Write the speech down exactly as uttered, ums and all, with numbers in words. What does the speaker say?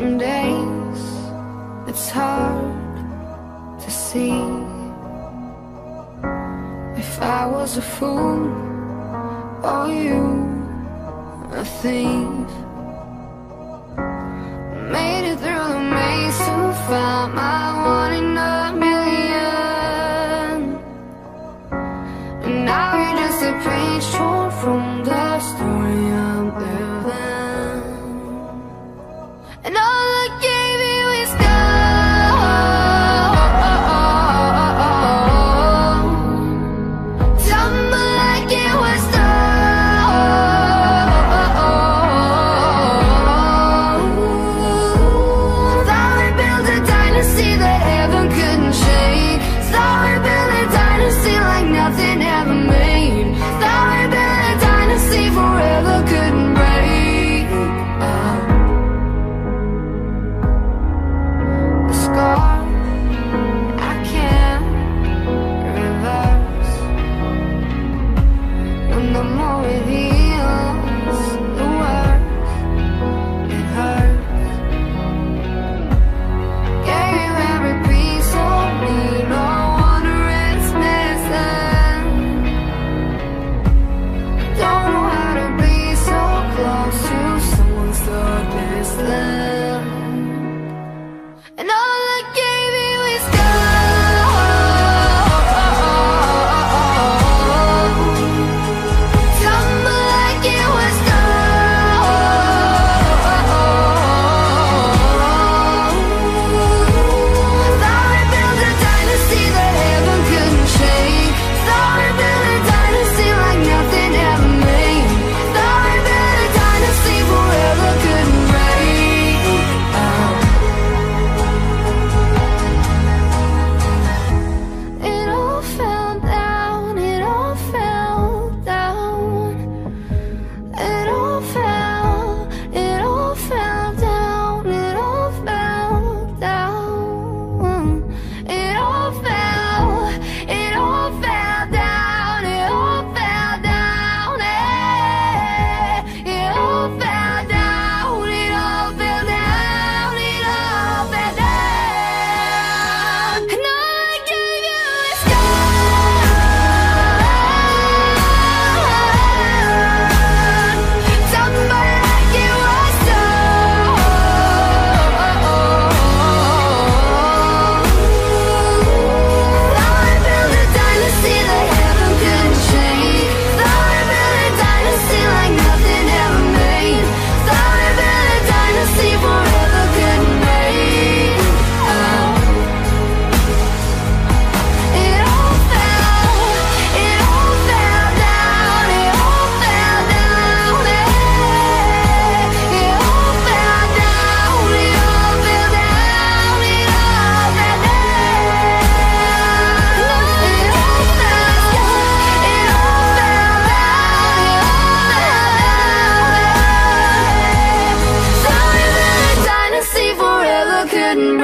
Some days it's hard to see. If I was a fool or you a thief, made it through the maze to find my one in a million. And now you're just a page torn from the story I'm living. And all I gave you is gold. Tumble like it was gold. Thought we built a dynasty that heaven couldn't shake. Thought we built a dynasty like nothing ever made. Thought we built a dynasty forever couldn't break. uh. I can't reverse. When the more it heals, the worse it hurts. Gave you every piece of me, no wonder it's missing. Don't know how to be so close to someone so distant. And all I gave you is gold. Tumble like it was gold. Thought we built a dynasty that heaven couldn't shake. Thought we built a dynasty like nothing ever made. Thought we built a dynasty forever couldn't break. oh. It all fell down, it all fell down. It all fell, it all fell down, it all fell down. It all fell, it all fell down, it all fell down. eh. It all fell down, it all fell down, it all fell down. And all I gave you is gold. Tumble like it was gold. Thought we built a dynasty that heaven couldn't shake. Thought we built a dynasty like nothing ever made. Thought we built a dynasty forever couldn't break. oh. It all fell, it all fell down, it all fell down. eh. It all fell down, it all fell down, it all fell down. It all fell, it all fell down, it all fell down. Thought we built a dynasty forever couldn't